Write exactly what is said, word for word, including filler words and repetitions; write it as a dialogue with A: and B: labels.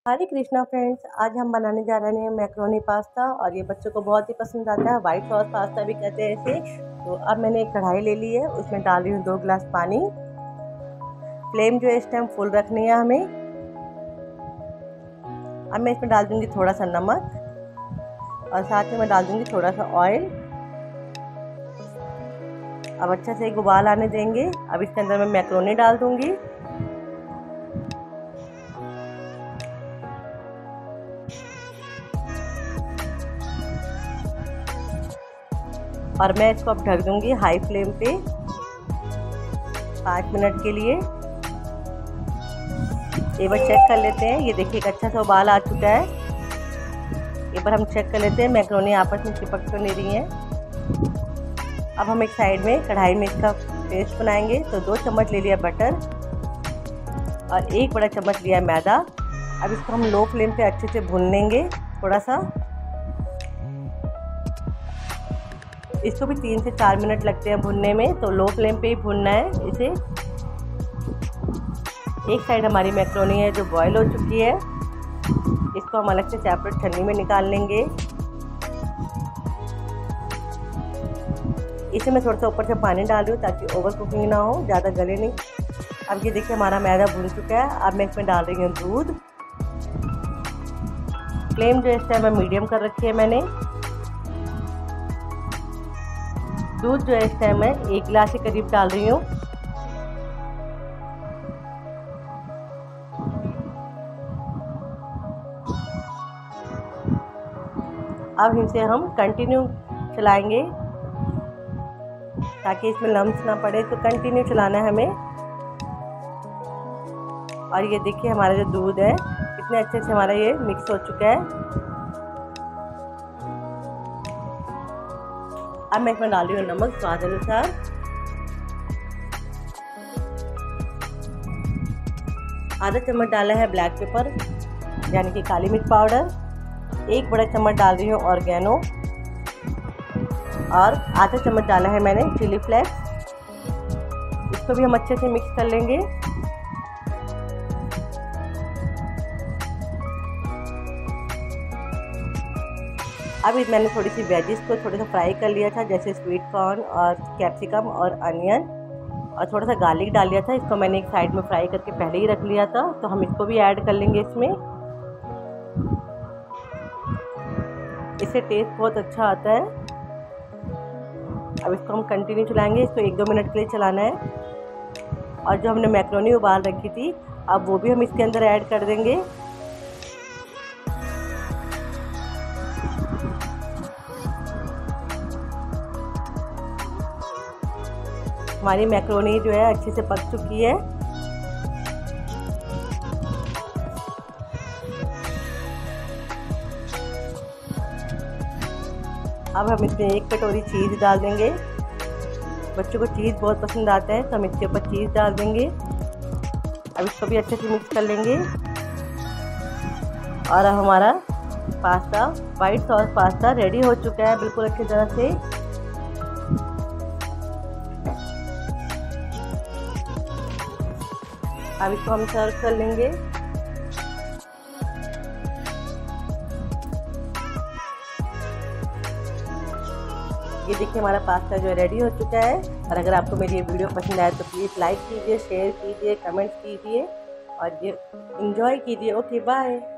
A: हरे Krishna friends, आज हम बनाने जा रहे हैं मैक्रोनी पास्ता और ये बच्चों को बहुत ही पसंद आता है। वाइट सॉस पास्ता भी कहते हैं इसे। तो अब मैंने एक कढ़ाई ले ली है, उसमें डाल रही हूँ दो गिलास पानी। फ्लेम जो है इस टाइम फुल रखनी है हमें। अब मैं इसमें डाल दूँगी थोड़ा सा नमक और साथ में मैं डाल दूँगी थोड़ा सा ऑयल। अब अच्छे से एक उबाल आने देंगे। अब इसके अंदर मैं मैक्रोनी डाल दूँगी और मैं इसको अब ढक दूंगी हाई फ्लेम पे पाँच मिनट के लिए। एक बार चेक कर लेते हैं। ये देखिए एक अच्छा सा उबाल आ चुका है। एक बार हम चेक कर लेते हैं मैक्रोनी आपस में चिपक तो नहीं रही है। अब हम एक साइड में कढ़ाई में इसका पेस्ट बनाएंगे। तो दो चम्मच ले लिया बटर और एक बड़ा चम्मच लिया मैदा। अब इसको हम लो फ्लेम पे अच्छे से भून लेंगे थोड़ा सा। इसको भी तीन से चार मिनट लगते हैं भुनने में, तो लो फ्लेम पे ही भुनना है इसे। एक साइड हमारी मैक्रोनी है जो बॉईल हो चुकी है। इसको हम अलग से सेपरेट छन्नी में निकाल लेंगे। इसे मैं थोड़ा सा ऊपर से पानी डाल रही हूँ ताकि ओवर कुकिंग ना हो, ज़्यादा गले नहीं। अब ये देखिए हमारा मैदा भुन चुका है। अब मैं इसमें डाल रही हूँ दूध। फ्लेम जो इस टाइम मैं मीडियम कर रखी है मैंने। दूध जो है इस टाइम मैं एक गिलास के करीब डाल रही हूँ। अब इसे हम कंटिन्यू चलाएंगे ताकि इसमें लम्स ना पड़े, तो कंटिन्यू चलाना है हमें। और ये देखिए हमारा जो दूध है कितने अच्छे से हमारा ये मिक्स हो चुका है। अब मैं इसमें डाल रही हूँ नमक स्वाद अनुसार। आधा चम्मच डाला है ब्लैक पेपर यानी कि काली मिर्च पाउडर। एक बड़ा चम्मच डाल रही हूँ ऑर्गेनो और आधा चम्मच डाला है मैंने चिली फ्लेक्स। इसको भी हम अच्छे से मिक्स कर लेंगे। अब मैंने थोड़ी सी वेजिस को थोड़ा सा फ्राई कर लिया था, जैसे स्वीट कॉर्न और कैप्सिकम और अनियन, और थोड़ा सा गार्लिक डाल लिया था। इसको मैंने एक साइड में फ्राई करके पहले ही रख लिया था, तो हम इसको भी ऐड कर लेंगे इसमें। इससे टेस्ट बहुत अच्छा आता है। अब इसको हम कंटिन्यू चलाएंगे। इसको एक दो मिनट के लिए चलाना है। और जो हमने मैक्रोनी उबाल रखी थी अब वो भी हम इसके अंदर ऐड कर देंगे। हमारी मैक्रोनी जो है अच्छे से पक चुकी है। अब हम इसमें एक कटोरी चीज़ डाल देंगे। बच्चों को चीज़ बहुत पसंद आता है, तो हम इसके ऊपर चीज़ डाल देंगे। अब इसको भी अच्छे से मिक्स कर लेंगे। और अब हमारा pasta white sauce pasta ready हो चुका है बिल्कुल अच्छी तरह से। अब इसको हम सर्व कर लेंगे। ये देखिए हमारा पास्ता जो है रेडी हो चुका है। और अगर आपको मेरी ये वीडियो पसंद आए तो प्लीज़ लाइक कीजिए, शेयर कीजिए, कमेंट्स कीजिए और ये एंजॉय कीजिए। Okay bye.